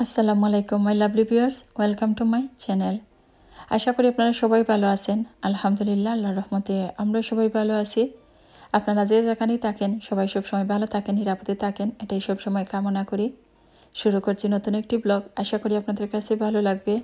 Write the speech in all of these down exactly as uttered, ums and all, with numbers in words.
আসসালামু আলাইকুম my lovely viewers, welcome to my channel. আশা করি আপনারা সবাই ভালো আছেন। আলহামদুলিল্লাহ, আল্লাহর রহমতে আমরা সবাই ভালো আছি। আপনারা যে যেখানেই থাকেন সবাই সবসময় ভালো থাকেন, নিরাপদে থাকেন, এটাই সবসময় কামনা করি। শুরু করছি নতুন একটি ব্লগ, আশা করি আপনাদের কাছে ভালো লাগবে।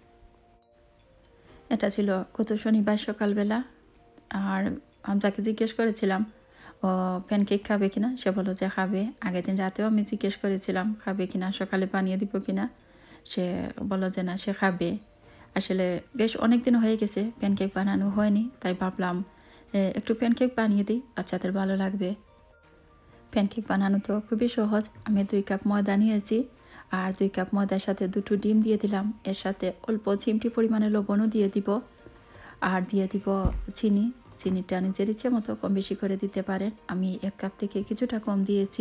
এটা ছিল গত শনিবার সকালবেলা, আর আমি যাকে জিজ্ঞেস করেছিলাম ও প্যানকেক খাবে কিনা, সে বললো যে খাবে। আগের দিন রাতেও আমি জিজ্ঞেস করেছিলাম খাবে কিনা, সকালে বানিয়ে দিব কিনা, সে বললো যে না, সে খাবে। আসলে বেশ অনেক দিন হয়ে গেছে প্যানকেক বানানো হয়নি, তাই ভাবলাম একটু প্যানকেক বানিয়ে দিই, বাচ্চাদের ভালো লাগবে। প্যানকেক বানানো তো খুবই সহজ। আমি দুই কাপ ময়দা নিয়েছি, আর দুই কাপ ময়দার সাথে দুটো ডিম দিয়ে দিলাম। এর সাথে অল্প চিমটি পরিমাণে লবণও দিয়ে দিব, আর দিয়ে দিব চিনি। চিনিটা নিজের ইচ্ছে মতো কম বেশি করে দিতে পারেন। আমি এক কাপ থেকে কিছুটা কম দিয়েছি।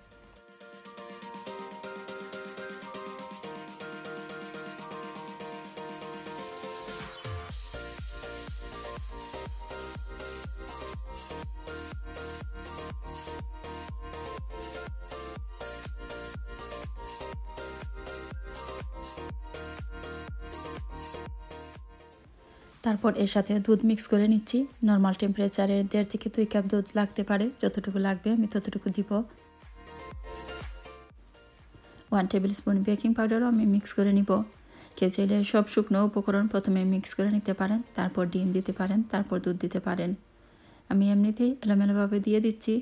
তারপর এর সাথে দুধ মিক্স করে নিচ্ছি। নর্মাল টেম্পারেচারে দেড় থেকে দুই কাপ দুধ লাগতে পারে, যতটুকু লাগবে আমি ততটুকু দিব। ওয়ান টেবিল স্পুন বেকিং পাউডারও আমি মিক্স করে নিব। কেউ চাইলে সব শুকনো উপকরণ প্রথমে মিক্স করে নিতে পারেন, তারপর ডিম দিতে পারেন, তারপর দুধ দিতে পারেন। আমি এমনিতেই এলোমেলোভাবে দিয়ে দিচ্ছি।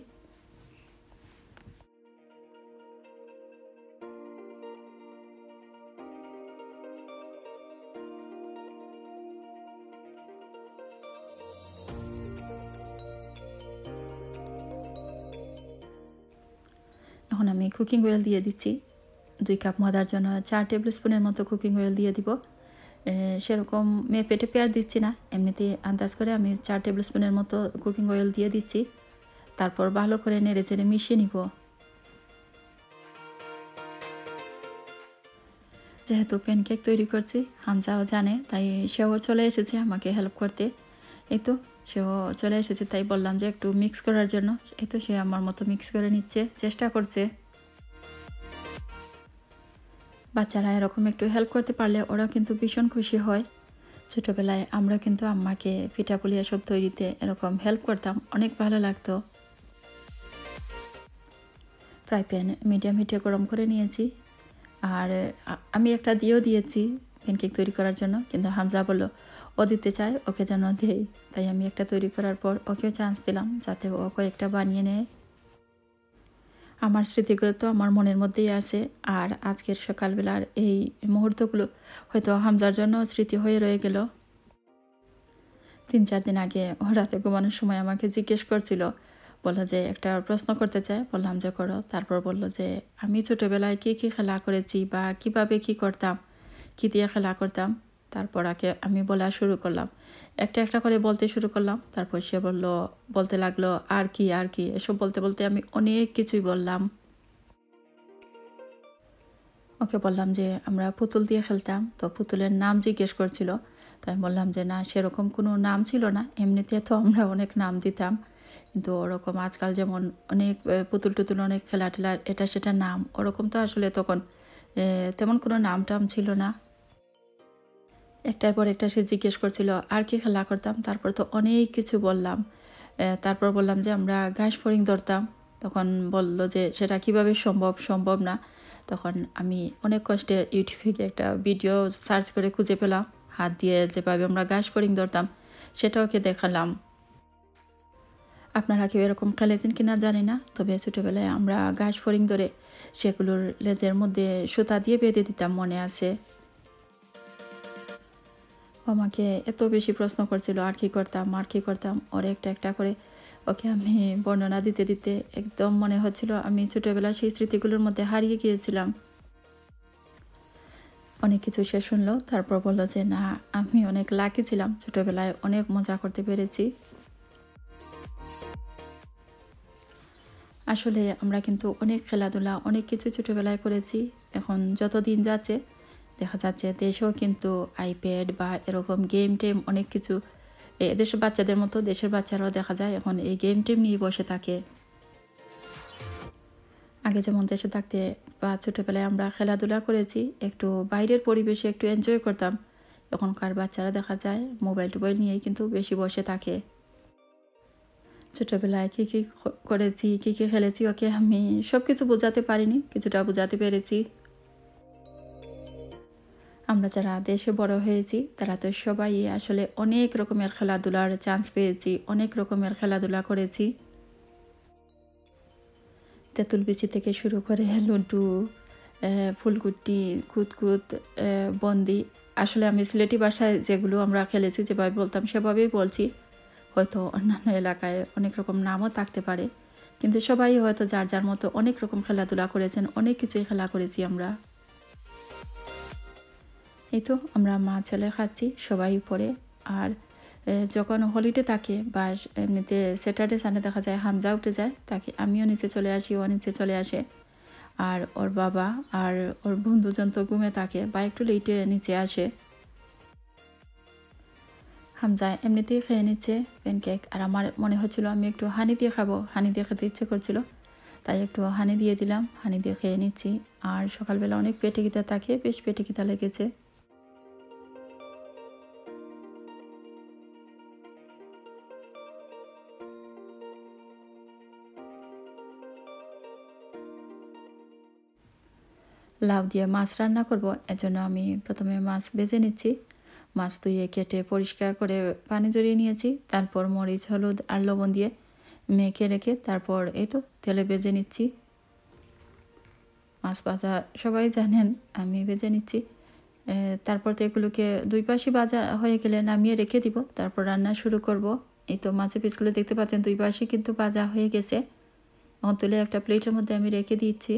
এখন আমি কুকিং অয়েল দিয়ে দিচ্ছি। দুই কাপ ময়দার জন্য চার টেবিল স্পুনের মতো কুকিং অয়েল দিয়ে দিব। সেরকম মেপে টেপে আর দিচ্ছি না, এমনিতে আন্দাজ করে আমি চার টেবিল স্পুনের মতো কুকিং অয়েল দিয়ে দিচ্ছি। তারপর ভালো করে নেড়ে চেড়ে মিশিয়ে নিব। যেহেতু প্যানকেক তৈরি করছি, হামজাও জানে, তাই সেও চলে এসেছে আমাকে হেল্প করতে। এই তো সেও চলে এসেছে, তাই বললাম যে একটু মিক্স করার জন্য। এই তো সে আমার মতো মিক্স করে নিচ্ছে, চেষ্টা করছে। বাচ্চারা এরকম একটু হেল্প করতে পারলে ওরাও কিন্তু ভীষণ খুশি হয়। ছোটোবেলায় আমরা কিন্তু আম্মাকে পিঠাপুলি এসব তৈরিতে এরকম হেল্প করতাম, অনেক ভালো লাগতো। ফ্রাই প্যান মিডিয়াম হিটে গরম করে নিয়েছি, আর আমি একটা দিয়েও দিয়েছি প্যানকেক তৈরি করার জন্য, কিন্তু হামজা বলল ও দিতে চায়, ওকে যেন দেই। তাই আমি একটা তৈরি করার পর ওকেও চান্স দিলাম যাতে ও কয়েকটা বানিয়ে নেয়। আমার স্মৃতিগুলো তো আমার মনের মধ্যেই আছে, আর আজকের সকালবেলার এই মুহূর্তগুলো হয়তো হামজার জন্য স্মৃতি হয়ে রয়ে গেল। তিন চার দিন আগে ও রাতে ঘুমানোর সময় আমাকে জিজ্ঞেস করছিল, বললো যে একটা প্রশ্ন করতে চায়। বললাম যে করো। তারপর বলল যে আমি ছোটোবেলায় কী কী খেলা করেছি বা কিভাবে কি করতাম, কী দিয়ে খেলা করতাম। তারপর আগে আমি বলা শুরু করলাম, একটা একটা করে বলতে শুরু করলাম। তারপর সে বলল, বলতে লাগলো আর কি আর কি, এসব বলতে বলতে আমি অনেক কিছুই বললাম। ওকে বললাম যে আমরা পুতুল দিয়ে খেলতাম, তো পুতুলের নাম জিজ্ঞেস করছিল। তো আমি বললাম যে না, সেরকম কোনো নাম ছিল না, এমনিতে তো আমরা অনেক নাম দিতাম, কিন্তু ওরকম আজকাল যেমন অনেক পুতুল টুতুল অনেক খেলা টেলার এটা সেটা নাম, ওরকম তো আসলে তখন তেমন কোনো নাম টাম ছিল না। একটার পর একটা সে জিজ্ঞেস করছিল আর কি খেলা করতাম। তারপর তো অনেক কিছু বললাম। তারপর বললাম যে আমরা ঘাস ফড়িং ধরতাম। তখন বলল যে সেটা কিভাবে সম্ভব, সম্ভব না। তখন আমি অনেক কষ্টে ইউটিউবে একটা ভিডিও সার্চ করে খুঁজে পেলাম, হাত দিয়ে যেভাবে আমরা ঘাস ফড়িং ধরতাম সেটা ওকে দেখালাম। আপনারা কেউ এরকম খেলেছেন কিনা জানি না, তবে ছোটোবেলায় আমরা ঘাস ফড়িং ধরে সেগুলোর লেজের মধ্যে সুতা দিয়ে বেঁধে দিতাম, মনে আছে। আমাকে এত বেশি প্রশ্ন করছিল আর কি করতাম আর কি করতাম, ওর একটা একটা করে ওকে আমি বর্ণনা দিতে দিতে একদম মনে হচ্ছিল আমি ছোটোবেলা সেই স্মৃতিগুলোর মধ্যে হারিয়ে গিয়েছিলাম। অনেক কিছু সে শুনলো, তারপর বললো যে না, আমি অনেক লাকি ছিলাম, ছোটোবেলায় অনেক মজা করতে পেরেছি। আসলে আমরা কিন্তু অনেক খেলাধুলা অনেক কিছু ছোটোবেলায় করেছি। এখন যত দিন যাচ্ছে দেখা যাচ্ছে দেশেও কিন্তু আইপ্যাড বা এরকম গেম টেম অনেক কিছু, দেশের বাচ্চাদের মতো দেশের বাচ্চারাও দেখা যায় এখন এই গেম টেম নিয়ে বসে থাকে। আগে যেমন দেশে থাকতে বা ছোটোবেলায় আমরা খেলাধুলা করেছি, একটু বাইরের পরিবেশে একটু এনজয় করতাম। এখনকার বাচ্চারা দেখা যায় মোবাইল টোবাইল নিয়েই কিন্তু বেশি বসে থাকে। ছোটোবেলায় কী কী করেছি, কী কী খেলেছি ওকে আমি সব কিছু বোঝাতে পারিনি, কিছুটা বোঝাতে পেরেছি। আমরা যারা দেশে বড় হয়েছি তারা তো সবাই আসলে অনেক রকমের খেলাধুলার চান্স পেয়েছি, অনেক রকমের খেলাধুলা করেছি। তেঁতুল বিচি থেকে শুরু করে লুডু, ফুলকুটি, কুতকুত, বন্দি। আসলে আমি সিলেটি ভাষায় যেগুলো আমরা খেলেছি যেভাবে বলতাম সেভাবেই বলছি। হয়তো অন্যান্য এলাকায় অনেক রকম নামও থাকতে পারে, কিন্তু সবাই হয়তো যার যার মতো অনেক রকম খেলাধুলা করেছেন, অনেক কিছুই খেলা করেছি আমরা। এই তো আমরা মা ছেলে খাচ্ছি সবাই উপরে। আর যখন হলিডে থাকে বা এমনিতে স্যাটারডে সানডে দেখা যায় হামজা উঠে যায়, তাকে আমিও নিচে চলে আসি, ও নিচে চলে আসে। আর ওর বাবা আর ওর বন্ধুজন তো ঘুমে থাকে বা একটু লেটে নিচে আসে। হামজা এমনিতেই খেয়ে নিচ্ছে প্যানকেক, আর আমার মনে হচ্ছিল আমি একটু হানি দিয়ে খাবো, হানি দিয়ে খেতে ইচ্ছে করছিল, তাই একটু হানি দিয়ে দিলাম, হানি দিয়ে খেয়ে নিচ্ছি। আর সকালবেলা অনেক পেটে খিদা থাকে, বেশ পেটে খিদা লেগেছে। লাউ দিয়ে মাছ রান্না করব, এজন্য আমি প্রথমে মাছ ভেজে নিচ্ছি। মাছ ধুয়ে কেটে পরিষ্কার করে পানি জড়িয়ে নিয়েছি, তারপর মরিচ হলুদ আর লবণ দিয়ে মেখে রেখে তারপর এই তো তেলে ভেজে নিচ্ছি। মাছ ভাজা সবাই জানেন, আমি ভেজে নিচ্ছি। তারপর তো এগুলোকে দুই পাশে ভাজা হয়ে গেলে নামিয়ে রেখে দিব, তারপর রান্না শুরু করব। এই তো মাছের পিসগুলো দেখতে পাচ্ছেন দুই পাশে কিন্তু ভাজা হয়ে গেছে। এখন তুলে একটা প্লেটের মধ্যে আমি রেখে দিচ্ছি।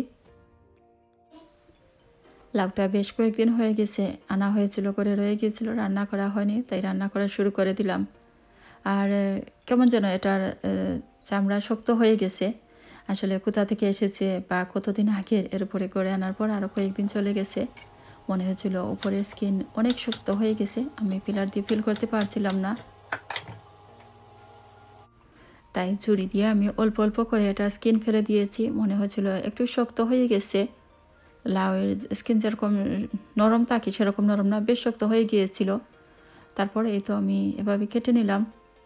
লাউটা বেশ কয়েকদিন হয়ে গেছে আনা হয়েছিল, করে রয়ে গিয়েছিল, রান্না করা হয়নি, তাই রান্না করা শুরু করে দিলাম। আর কেমন যেন এটার চামড়া শক্ত হয়ে গেছে, আসলে কোথা থেকে এসেছে বা কতদিন আগের, এর উপরে করে আনার পর আরও কয়েকদিন চলে গেছে। মনে হচ্ছিল উপরের স্কিন অনেক শক্ত হয়ে গেছে, আমি পিলার দিয়ে ফিল করতে পারছিলাম না, তাই ছুরি দিয়ে আমি অল্প অল্প করে এটা স্কিন ফেলে দিয়েছি। মনে হচ্ছিল একটু শক্ত হয়ে গেছে, লাউয়ের স্কিন যেরকম নরম থাকে সেরকম নরম না, বেশ শক্ত হয়ে গিয়েছিল। তারপরে এই তো আমি এভাবে কেটে নিলাম।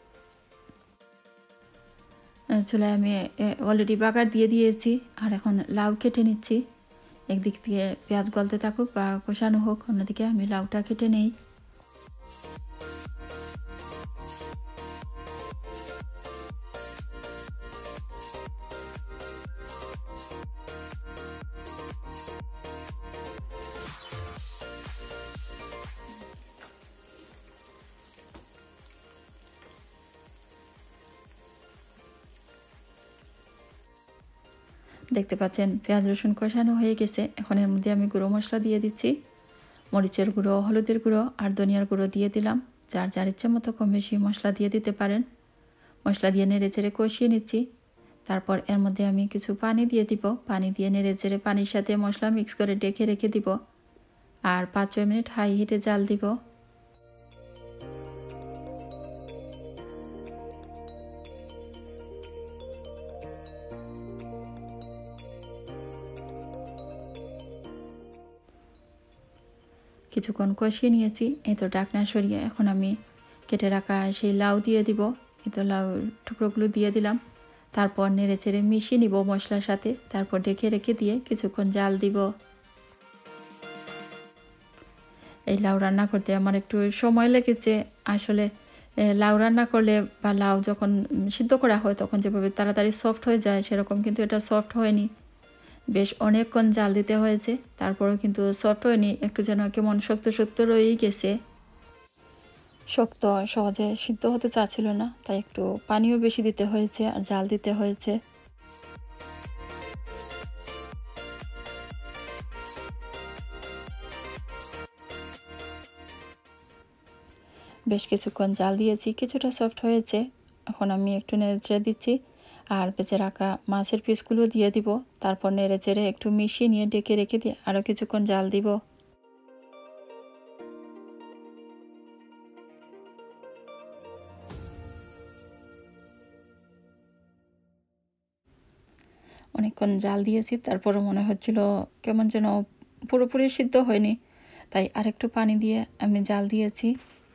চুলায় আমি অলরেডি বাগার দিয়ে দিয়েছি, আর এখন লাউ কেটে নিচ্ছি। একদিক থেকে পেঁয়াজ গলতে থাকুক বা কষানো হোক, অন্যদিকে আমি লাউটা কেটে নেই। দেখতে পাচ্ছেন পেঁয়াজ রসুন কষানো হয়ে গেছে, এখন এর মধ্যে আমি গুঁড়ো মশলা দিয়ে দিচ্ছি। মরিচের গুঁড়ো, হলুদের গুঁড়ো আর ধনিয়ার গুঁড়ো দিয়ে দিলাম। যার যার ইচ্ছে মতো কম বেশি মশলা দিয়ে দিতে পারেন। মশলা দিয়ে নেড়ে চেড়ে কষিয়ে নিচ্ছি। তারপর এর মধ্যে আমি কিছু পানি দিয়ে দিব, পানি দিয়ে নেড়ে চেড়ে পানির সাথে মশলা মিক্স করে ডেকে রেখে দিব, আর পাঁচ ছয় মিনিট হাই হিটে জাল দিব। কিছুক্ষণ কষিয়ে নিয়েছি, এই তো ঢাকনা সরিয়ে এখন আমি কেটে রাখা সেই লাউ দিয়ে দিব। এই তো লাউ টুকরোগুলো দিয়ে দিলাম, তারপর নেড়ে চেড়ে মিশিয়ে নিব মশলার সাথে, তারপর ঢেকে রেখে দিয়ে কিছুক্ষণ জাল দিব। এই লাউ রান্না করতে আমার একটু সময় লেগেছে। আসলে লাউ রান্না করলে বা লাউ যখন সিদ্ধ করা হয় তখন যেভাবে তাড়াতাড়ি সফট হয়ে যায়, সেরকম কিন্তু এটা সফট হয়নি, বেশ অনেকক্ষণ জাল দিতে হয়েছে, তারপরেও কিন্তু সফট হয়নি, একটু যেন কেমন শক্ত শক্ত রয়েই গেছে। শক্ত সহজে সিদ্ধ হতে চাচ্ছিল না, তাই একটু পানিও বেশি দিতে হয়েছে আর জাল দিতে হয়েছে। বেশ কিছুক্ষণ জাল দিয়েছি, কিছুটা সফট হয়েছে, এখন আমি একটু নেড়ে চেড়ে দিচ্ছি আর বেঁচে রাখা মাছের পিসগুলো দিয়ে দিব, তারপর নেড়ে চেড়ে একটু মিশিয়ে নিয়ে ডেকে রেখে দিয়ে আরও কিছুক্ষণ জাল দিব। অনেক অনেকক্ষণ জাল দিয়েছি, তারপরে মনে হচ্ছিল কেমন যেন পুরোপুরি সিদ্ধ হয়নি, তাই আরেকটু পানি দিয়ে আমি জাল দিয়েছি।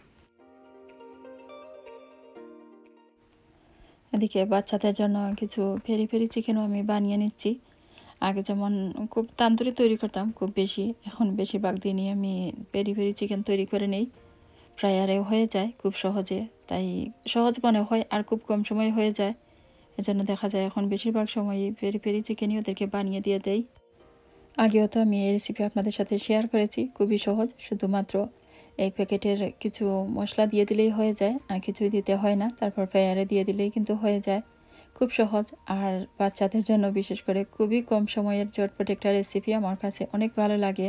এদিকে বাচ্চাদের জন্য কিছু পেরি পেরি চিকেনও আমি বানিয়ে নিচ্ছি। আগে যেমন খুব তান্দুরি তৈরি করতাম খুব বেশি, এখন বেশিরভাগ দিনই আমি পেরি পেরি চিকেন তৈরি করে নেই। ফ্রায়ারেও হয়ে যায় খুব সহজে, তাই সহজ মনে হয় আর খুব কম সময় হয়ে যায়। এজন্য দেখা যায় এখন বেশিরভাগ সময়ই পেরি পেরি চিকেনই ওদেরকে বানিয়ে দিয়ে দেই। আগেও তো আমি এই রেসিপি আপনাদের সাথে শেয়ার করেছি, খুবই সহজ, শুধুমাত্র এই প্যাকেটের কিছু মশলা দিয়ে দিলেই হয়ে যায়, আর কিছুই দিতে হয় না। তারপর ফ্রায়ারে দিয়ে দিলেই কিন্তু হয়ে যায়, খুব সহজ। আর বাচ্চাদের জন্য বিশেষ করে খুবই কম সময়ের ঝটপট একটা রেসিপি আমার কাছে অনেক ভালো লাগে।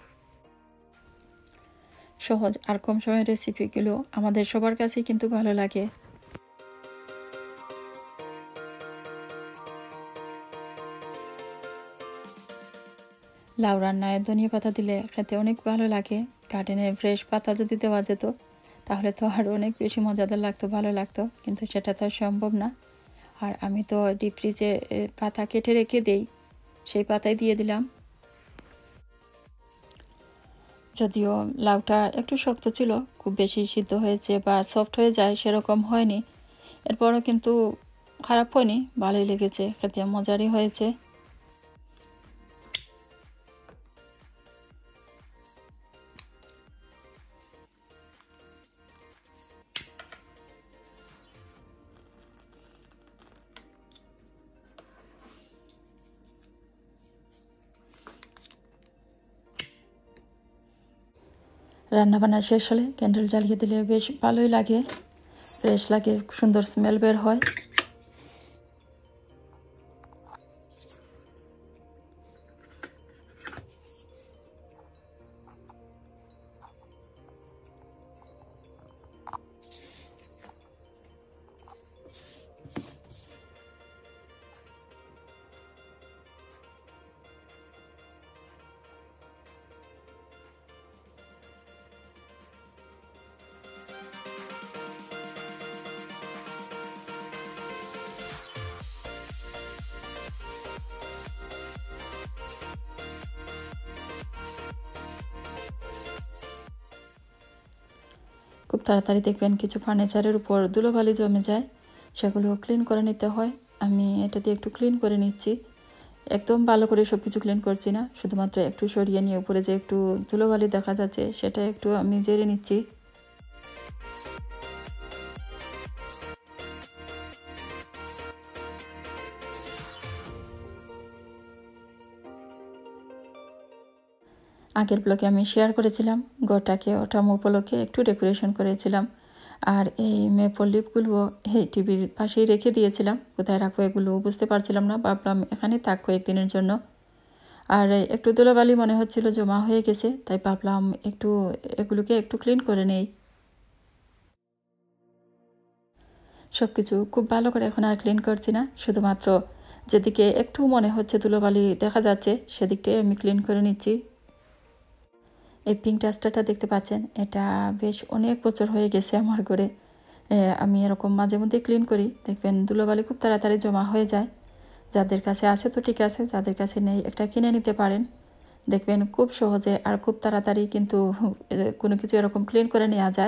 সহজ আর কম সময়ের রেসিপিগুলো আমাদের সবার কাছেই কিন্তু ভালো লাগে। লাউ রান্নায় ধনিয়া পাতা দিলে খেতে অনেক ভালো লাগে। গার্ডেনের ফ্রেশ পাতা যদি দেওয়া যেত তাহলে তো আরও অনেক বেশি মজাদার লাগতো, ভালো লাগতো, কিন্তু সেটা তো সম্ভব না। আর আমি তো ডিপ ফ্রিজে পাতা কেটে রেখে দেই, সেই পাতায় দিয়ে দিলাম। যদিও লাউটা একটু শক্ত ছিল, খুব বেশি সিদ্ধ হয়েছে বা সফট হয়ে যায় সেরকম হয়নি, এরপরও কিন্তু খারাপ হয়নি, ভালোই লেগেছে, খেতে মজারই হয়েছে। রান্নাবান্না শেষ হলে ক্যান্ডেল জ্বালিয়ে দিলে বেশ ভালোই লাগে, ফ্রেশ লাগে, সুন্দর স্মেল বের হয়। খুব তাড়াতাড়ি দেখবেন কিছু ফার্নিচারের উপর ধুলোবালি জমে যায়, সেগুলো ক্লিন করে নিতে হয়। আমি এটা দিয়ে একটু ক্লিন করে নিচ্ছি, একদম ভালো করে সব কিছু ক্লিন করছি না, শুধুমাত্র একটু সরিয়ে নিয়ে উপরে যে একটু ধুলোবালি দেখা যাচ্ছে সেটা একটু আমি ঝেড়ে নিচ্ছি। আগের ব্লগে আমি শেয়ার করেছিলাম ঘরটাকে ওঠাম উপলক্ষে একটু ডেকোরেশন করেছিলাম, আর এই মেপল লিপগুলো এই টিভির পাশেই রেখে দিয়েছিলাম। কোথায় রাখবো এগুলো বুঝতে পারছিলাম না, ভাবলাম এখানে থাক কয়েকদিনের জন্য। আর একটু ধুলোবালি মনে হচ্ছিল জমা হয়ে গেছে, তাই ভাবলাম একটু এগুলোকে একটু ক্লিন করে নেই। সব কিছু খুব ভালো করে এখন আর ক্লিন করছি না, শুধুমাত্র যেদিকে একটু মনে হচ্ছে ধুলোবালি দেখা যাচ্ছে সেদিকটাই আমি ক্লিন করে নিচ্ছি। এই পিঙ্ক ডাস্টারটা দেখতে পাচ্ছেন, এটা বেশ অনেক বছর হয়ে গেছে আমার ঘরে। আমি এরকম মাঝে মধ্যে ক্লিন করি, দেখবেন ধুলোবালি খুব তাড়াতাড়ি জমা হয়ে যায়। যাদের কাছে আছে তো ঠিক আছে, যাদের কাছে নেই একটা কিনে নিতে পারেন, দেখবেন খুব সহজে আর খুব তাড়াতাড়ি কিন্তু কোনো কিছু এরকম ক্লিন করে নেওয়া যায়।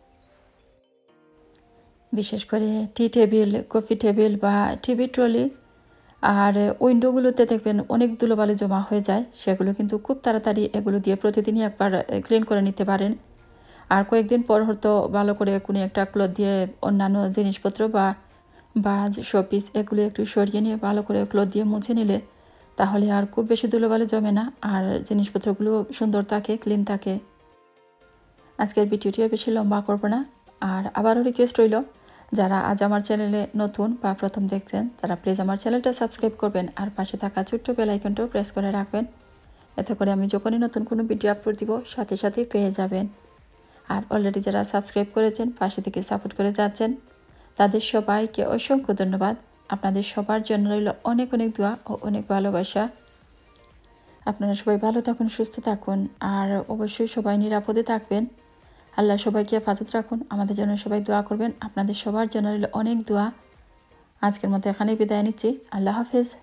বিশেষ করে টি টেবিল, কফি টেবিল বা টিভি ট্রলি আর উইন্ডোগুলোতে দেখবেন অনেক ধুলোবালি জমা হয়ে যায়, সেগুলো কিন্তু খুব তাড়াতাড়ি এগুলো দিয়ে প্রতিদিনই একবার ক্লিন করে নিতে পারেন। আর কয়েকদিন পর হয়তো ভালো করে কোনো একটা ক্লথ দিয়ে অন্যান্য জিনিসপত্র বা বা শোপিস এগুলো একটু সরিয়ে নিয়ে ভালো করে ক্লথ দিয়ে মুছে নিলে তাহলে আর খুব বেশি ধুলোবালি জমে না, আর জিনিসপত্রগুলো সুন্দর থাকে, ক্লিন থাকে। আজকের ভিডিওটিও বেশি লম্বা করব না, আর আবারও রিকোয়েস্ট রইল যারা আজ আমার চ্যানেলে নতুন বা প্রথম দেখছেন তারা প্লিজ আমার চ্যানেলটা সাবস্ক্রাইব করবেন, আর পাশে থাকা ছোট্ট বেল আইকনটাও প্রেস করে রাখবেন, এতে করে আমি যখনই নতুন কোনো ভিডিও আপলোড দিব সাথে সাথে পেয়ে যাবেন। আর অলরেডি যারা সাবস্ক্রাইব করেছেন, পাশে থেকে সাপোর্ট করে যাচ্ছেন, তাদের সবাইকে অসংখ্য ধন্যবাদ। আপনাদের সবার জন্য রইল অনেক অনেক দোয়া ও অনেক ভালোবাসা। আপনারা সবাই ভালো থাকুন, সুস্থ থাকুন, আর অবশ্যই সবাই নিরাপদে থাকবেন। আল্লাহ সবাইকে হেফাজত রাখুন, আমাদের জন্য সবাই দোয়া করবেন। আপনাদের সবার জন্য রইল অনেক দোয়া। আজকের মতো এখানেই বিদায় নিচ্ছি। আল্লাহ হাফেজ।